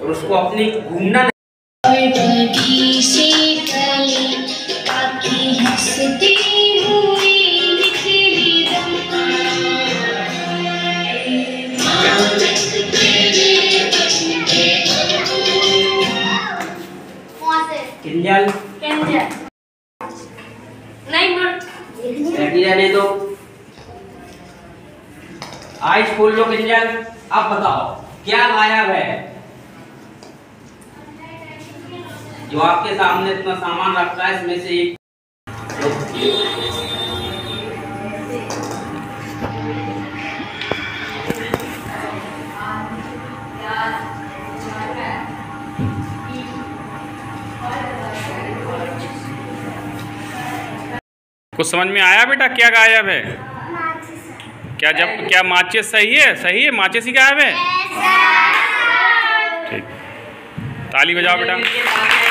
और उसको अपनी घूमना किंजल नहीं रहने दो। आइज खोल लो किंजल। अब बताओ क्या गायब है? जो आपके सामने इतना सामान रखा है इसमें से एक कुछ समझ में आया बेटा क्या गायब है? क्या माचिस सही है माचिस ही गायब है। ठीक, ताली बजाओ बेटा।